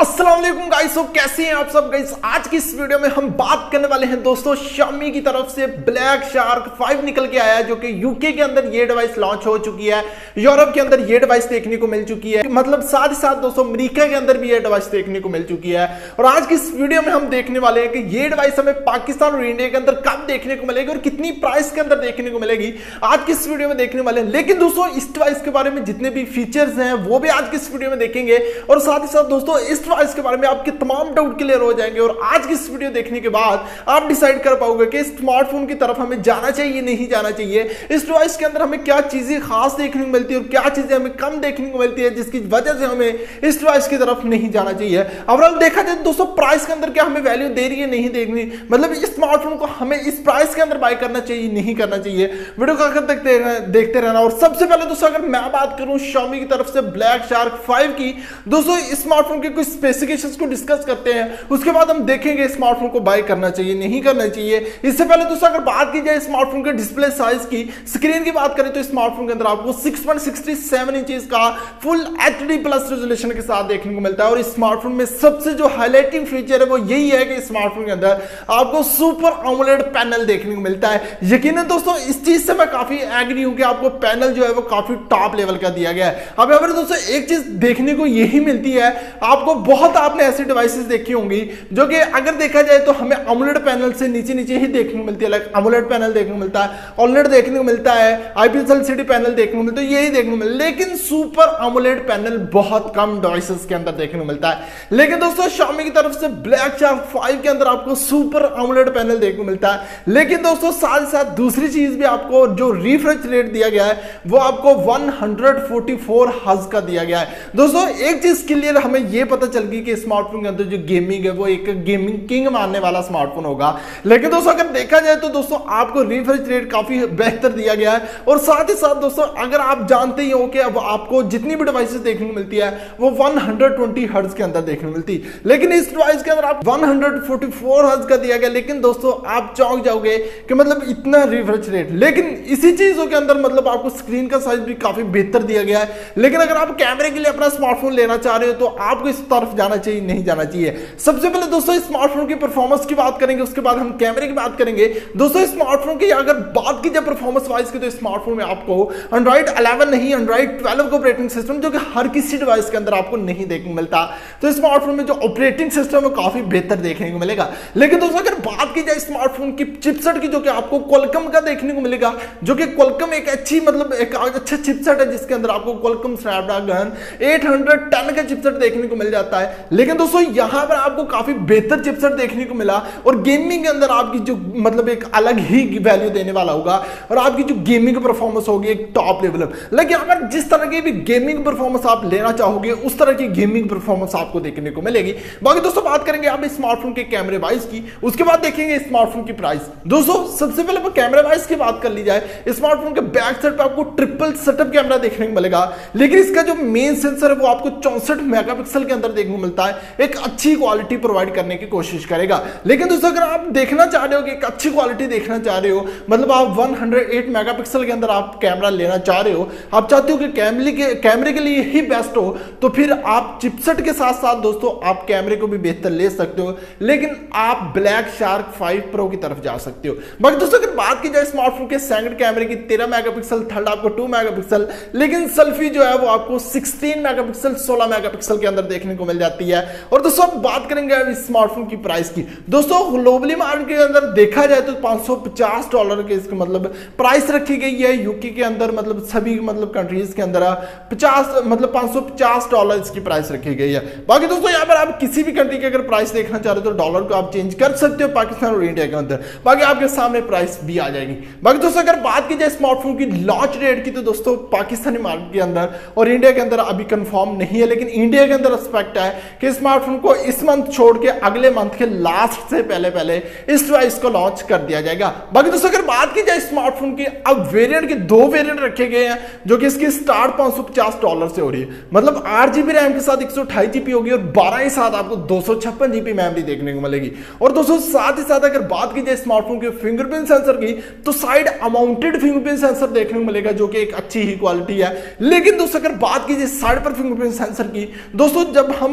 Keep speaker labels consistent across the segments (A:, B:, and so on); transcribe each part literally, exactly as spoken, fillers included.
A: अस्सलाम वालेकुम गाइस, कैसे हैं आप सब गाइस। आज की इस वीडियो में हम बात करने वाले हैं दोस्तों Xiaomi की तरफ से ब्लैक शार्क फाइव निकल के आया है, जो कि यूके के अंदर ये डिवाइस लॉन्च हो चुकी है, यूरोप के अंदर ये डिवाइस देखने को मिल चुकी है, मतलब साथ ही साथ दोस्तों अमेरिका के अंदर भी ये डिवाइस देखने को मिल चुकी है। और आज की इस वीडियो में हम देखने वाले हैं कि ये डिवाइस हमें पाकिस्तान और इंडिया के अंदर कब देखने को मिलेगी और कितनी प्राइस के अंदर देखने को मिलेगी, आज की इस वीडियो में देखने वाले हैं। लेकिन दोस्तों इस डिवाइस के बारे में जितने भी फीचर्स हैं वो भी आज की इस वीडियो में देखेंगे, और साथ ही साथ दोस्तों इस डिवाइस के बारे में आपके तमाम डाउट क्लियर हो जाएंगे। और आज की इस वीडियो देखने के बाद आप डिसाइड कर पाओगे कि स्मार्टफोन की तरफ हमें जाना चाहिए नहीं जाना चाहिए, इस डिवाइस के अंदर हमें क्या चीजें खास देखने को मिलती है और क्या चीजें हमें कम देखने को मिलती है, जिसकी वजह से हमें इस डिवाइस की तरफ नहीं जाना चाहिए। ओवरऑल देखा जाए दोस्तों प्राइस के अंदर क्या हमें वैल्यू दे रही है नहीं देखनी, मतलब इस स्मार्टफोन को हमें इस प्राइस के अंदर बाय करना चाहिए नहीं करना चाहिए, वीडियो का आखिर देखते रहना देखते रहना। और सबसे पहले दोस्तों अगर मैं बात करूं Xiaomi की तरफ से ब्लैक शार्क फाइव की, दोस्तों इस स्मार्टफोन के कुछ स्पेसिफिकेशंस को डिस्कस करते हैं, उसके बाद हम देखेंगे स्मार्टफोन को बाय करना चाहिए नहीं करना चाहिए। इससे पहले दोस्तों अगर बात की जाए स्मार्टफोन के डिस्प्ले साइज की, स्क्रीन की बात करें तो स्मार्टफोन के अंदर आपको six point six seven inches का फुल एचडी प्लस रेजोल्यूशन के साथ देखने को मिलता है। और इस स्मार्टफोन में सबसे जो हाईलाइटिंग फीचर है वो यही है कि स्मार्टफोन के अंदर आपको सुपर AMOLED पैनल देखने को मिलता है। यकीनन दोस्तों इस चीज से मैं काफी एग्री हूं कि आपको पैनल जो है वो काफी टॉप लेवल का दिया गया है। अब अगर दोस्तों एक चीज देखने को यही मिलती है, आपको बहुत आपने ऐसी डिवाइसेस देखी होंगी जो कि अगर देखा जाए तो हमें AMOLED पैनल से नीचे नीचे ही देखने को मिलती है, लाइक AMOLED पैनल देखने को मिलता है, OLED देखने को मिलता है, आईपीएस एलसीडी पैनल देखने को मिलता है, यही देखने को मिलता है। लेकिन सुपर AMOLED पैनल बहुत कम डिवाइसेस के अंदर देखने को मिलता है। लेकिन दोस्तों Xiaomi की तरफ से ब्लैक शार्क फाइव के अंदर आपको सुपर AMOLED पैनल देखने को मिलता है। लेकिन दोस्तों साथ साथ दूसरी चीज भी आपको जो रिफ्रेश रेट दिया गया है वो आपको वन फोर्टी फोर हर्ट्ज का दिया गया है। दोस्तों एक चीज क्लियर हमें यह पता चल गई कि स्मार्टफोन के अंदर जो गेमिंग है वो एक गेमिंग किंग मानने वाला स्मार्टफोन होगा। लेकिन दोस्तों अगर देखा जाए तो दोस्तों आपको रिफ्रेश रेट काफी बेहतर दिया गया है। और साथ ही साथ दोस्तों अगर आप जानते ही हो कि अब आपको जितनी भी डिवाइसेस देखने को मिलती है वो वन ट्वेंटी हर्ट्ज के अंदर देखने को मिलती है, लेकिन इस डिवाइस के अंदर आप वन फोर्टी फोर हर्ट्ज का दिया गया। लेकिन दोस्तों आप चौंक जाओगे कि मतलब इतना रिफ्रेश रेट, लेकिन इसी चीजों के अंदर मतलब आपको स्क्रीन का साइज भी काफी बेहतर दिया गया है। लेकिन अगर आप कैमरे के लिए अपना स्मार्टफोन लेना चाह रहे हो तो आपको इस तरफ जाना चाहिए नहीं जाना चाहिए। सबसे पहले दोस्तों स्मार्टफोन की परफॉर्मेंस की बात करेंगे, उसके बाद हम कैमरे की बात करेंगे। दोस्तों स्मार्टफोन की अगर बात की जाए परफॉर्मेंस वाइज की, तो स्मार्टफोन में आपको एंड्रॉइड इलेवन नहीं एंड्रॉइड ट्वेल्व का ऑपरेटिंग सिस्टम, जो कि हर किसी डिवाइस के अंदर आपको नहीं देखने को मिलता, तो स्मार्टफोन में जो ऑपरेटिंग सिस्टम है काफी बेहतर देखने को मिलेगा। लेकिन दोस्तों अगर बात की जाए स्मार्टफोन की चिपसेट की, जो कि आपको क्वालकॉम का देखने को मिलेगा, जो कि क्वालकॉम एक अच्छी मतलब एक अच्छा चिपसेट है जिसके अंदर आपको क्वालकॉम स्नैपड्रैगन एट टेन का चिपसेट देखने को मिल जाता है। लेकिन दोस्तों यहां पर आपको काफी बेहतर चिपसेट देखने को मिला, और गेमिंग के अंदर आपकी जो मतलब एक अलग ही वैल्यू देने वाला होगा, और आपकी जो गेमिंग परफॉर्मेंस होगी एक टॉप लेवल। लेकिन अगर जिस तरह की भी गेमिंग परफॉर्मेंस आप लेना चाहोगे उस तरह की गेमिंग परफॉर्मेंस आपको देखने को मिलेगी। बाकी दोस्तों बात करेंगे आप स्मार्टफोन के कैमरे वाइज की, उसके बाद देखेंगे स्मार्टफोन की प्राइस। दोस्तों सबसे पहले कैमरे वाइज की बात कर ली जाए, स्मार्टफोन के बैक साइड पे आपको ट्रिपल सेटअप कैमरा देखने को मिलेगा, लेकिन इसका जो मेन सेंसर है वो आपको चौसठ मेगापिक्सल के अंदर देखने को मिलता है, एक अच्छी क्वालिटी प्रोवाइड करने की कोशिश करेगा। लेकिन दोस्तों अगर आप देखना चाह रहे हो कि एक अच्छी क्वालिटी देखना चाह रहे हो, मतलब आप वन हंड्रेड एट मेगापिक्सल के अंदर आप कैमरा लेना चाह रहे हो, आप चाहते हो कि कैमरे के कैमरे के लिए ही बेस्ट हो, तो फिर आप चिपसेट के साथ साथ दोस्तों आप कैमरे को भी बेहतर ले सकते हो, लेकिन आप ब्लैक शार्क फाइव प्रो की तरफ जा सकते हो। बाकी दोस्तों अगर बात की जाए स्मार्टफोन के सेकंड कैमरे की, तेरह मेगापिक्सल, थर्ड आपको टू मेगापिक्सल, लेकिन सेल्फी जो है वो आपको सिक्सटीन मेगापिक्सल सोलह मेगापिक्सल के अंदर देखने को मिल जाती है। और दोस्तों बात करेंगे अब इस स्मार्टफोन की प्राइस की। दोस्तों ग्लोबली मार्केट के अंदर देखा जाए तो पाँच सौ पचास डॉलर के इसके मतलब प्राइस रखी गई है, यूके के अंदर मतलब सभी मतलब कंट्रीज के अंदर पचास मतलब पाँच सौ पचास डॉलर इसकी प्राइस रखी गई है। बाकी दोस्तों यहाँ पर आप किसी भी कंट्री की अगर प्राइस देखना चाह रहे हो तो डॉलर को आप चेंज कर सकते हो पाकिस्तान और इंडिया के अंदर, बाकी आपके सामने प्राइस भी आ जाएगी। बाकी दोस्तों अगर बात की जाए स्मार्टफोन की लॉन्च डेट की, तो दोस्तों पाकिस्तानी मार्केट के अंदर और इंडिया के अंदर अभी कंफर्म नहीं है, लेकिन इंडिया के अंदर एक्सपेक्ट है कि स्मार्टफोन को इस मंथ छोड़ के अगले मंथ के लास्ट से पहले पहले इस डिवाइस को लॉन्च कर दिया जाएगा। बाकी दोस्तों अगर बात की जाए स्मार्टफोन की, अब वेरिएंट के दो वेरिएंट रखे गए हैं, जो कि इसकी स्टार्ट पाँच सौ पचास डॉलर से हो रही है, मतलब आठ जीबी रैम के साथ एक सौ अट्ठाईस जीबी होगी और बारह के साथ आपको दो सौ छप्पन जीबी मेमोरी देखने को मिलेगी। और दोस्तों साथ ही साथ अगर बात की जाए स्मार्टफोन के फिंगरप्रिंट सेंसर की, तो साइड अमाउंटेड फिंगरप्रिंट सेंसर देखने को मिलेगा, जो कि एक अच्छी ही क्वालिटी है। लेकिन दोस्तों अगर बात की जाए साइड पर फिंगरप्रिंट सेंसर की, दोस्तों जब हम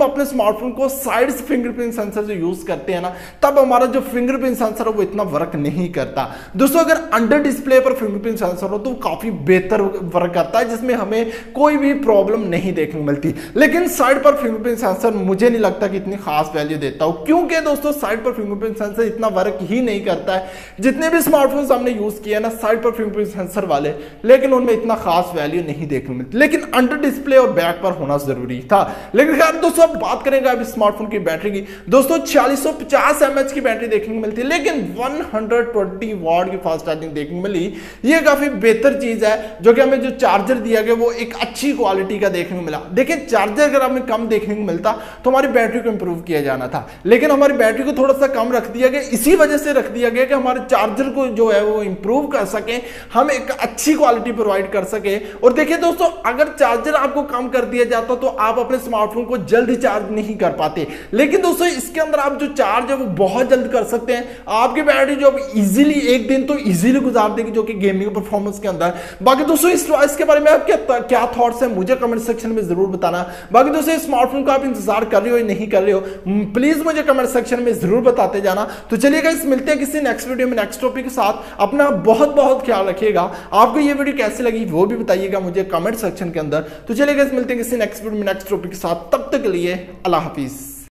A: हम अपने स्मार्टफोन को साइड से फिंगरप्रिंट सेंसर से यूज करते हैं ना, तब हमारा जो फिंगरप्रिंट सेंसर है वो इतना वर्क नहीं करता। दोस्तों अगर अंडर डिस्प्ले पर फिंगरप्रिंट सेंसर हो तो काफी बेहतर वर्क करता है, जिसमें हमें कोई भी प्रॉब्लम नहीं देखने को मिलती। लेकिन साइड पर फिंगरप्रिंट सेंसर मुझे नहीं लगता कि इतनी खास वैल्यू देता हो, क्योंकि दोस्तों साइड पर फिंगरप्रिंट सेंसर इतना वर्क ही नहीं करता है। जितने भी स्मार्टफोन हमने यूज किया ना साइड पर फिंगरप्रिंट सेंसर वाले, लेकिन उनमें इतना खास वैल्यू नहीं देखने को मिलती, लेकिन अंडर डिस्प्ले और बैक पर होना जरूरी था। लेकिन खैर दोस्तों अब बात करेंगे अब स्मार्टफोन की बैटरी की। दोस्तों छियालीस सौ पचास एमएच की बैटरी देखने को मिलती है, लेकिन एक सौ बीस वाट की फास्ट चार्जिंग देखने को मिली। ये काफी बेहतर चीज है, जो कि हमें जो चार्जर दिया गया वो एक अच्छी क्वालिटी का देखने को मिला। देखिए चार्जर अगर हमें कम देखने को मिलता तो हमारी बैटरी को इंप्रूव किया जाना था, लेकिन हमारी बैटरी को थोड़ा सा कम रख दिया गया। इसी वजह से रख दिया गया कि हमारे चार्जर को जो है वो इंप्रूव कर सके, हम एक अच्छी क्वालिटी प्रोवाइड कर सके। और देखिए दोस्तों अगर चार्जर आपको कम कर दिया जाता तो आप अपने स्मार्टफोन को जल्दी चार्ज नहीं कर पाते, लेकिन दोस्तों इसके अंदर आप जो चार्ज है वो बहुत जल्द कर सकते हैं। आपकी बैटरी जो इजीली एक दिन तो इजीली गुजार देगी, जो कि गेमिंग परफॉर्मेंस के अंदर। बाकी दोस्तों इस डिवाइस के बारे में आप क्या क्या थॉट्स हैं मुझे कमेंट सेक्शन में जरूर बताना। बाकी दोस्तों स्मार्टफोन का आप इंतजार कर रहे हो या नहीं कर रहे हो, प्लीज मुझे कमेंट सेक्शन में जरूर बताते जाना। तो चलिए गाइस मिलते हैं किसी नेक्स्ट वीडियो में नेक्स्ट टॉपिक के साथ। अपना बहुत बहुत ख्याल रखिएगा। आपको ये वीडियो कैसी लगी वो भी बताइएगा मुझे कमेंट सेक्शन के अंदर। तो चलिए गाइस मिलते हैं किसी नेक्स्ट वीडियो में नेक्स्ट टॉपिक के साथ, तब तक के लिए अल्लाह हाफिज।